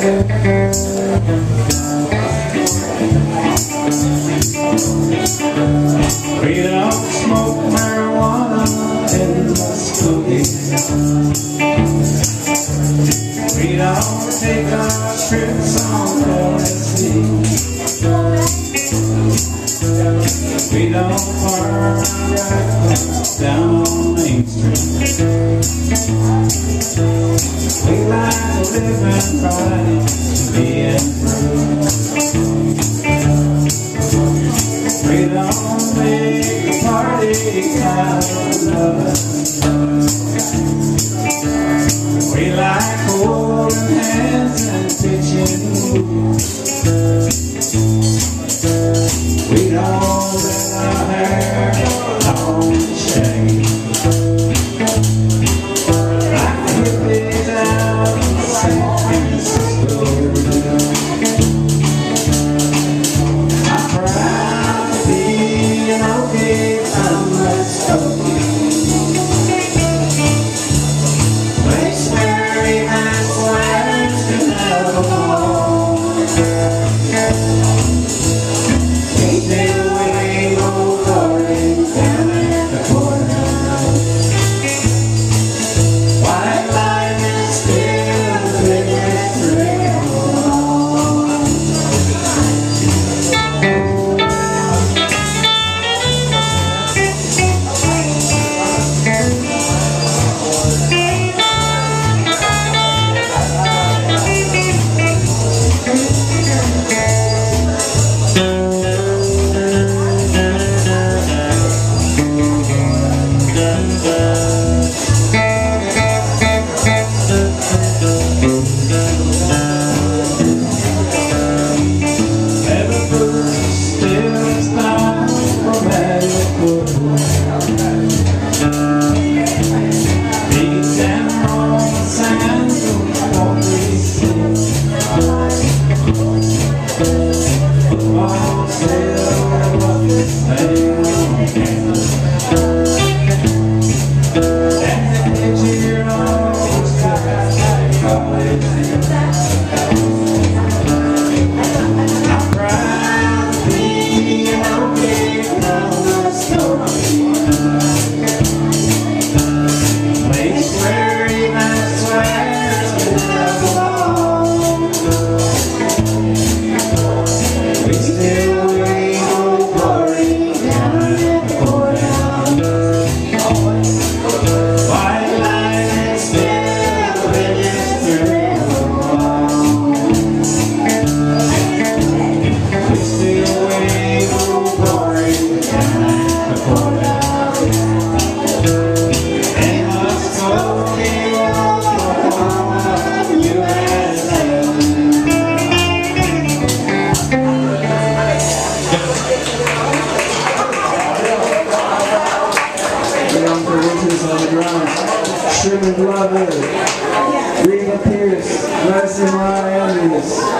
We don't smoke marijuana in muskogee. We don't take our trips on LSD. We don't park down on Main Street. We like to live and Friday, being free. We don't make a party kind of love. We like holding hands and pitching moves. We don't let our hair go long and shaggy, like the hippies out in San Francisco. I'm proud to be an okiefrom place where even swears to never belong. Ain't there a way no party down at the corner? White lightning still the biggest thrill. Sherman Glover, Rita Pierce, Leslie Andrews.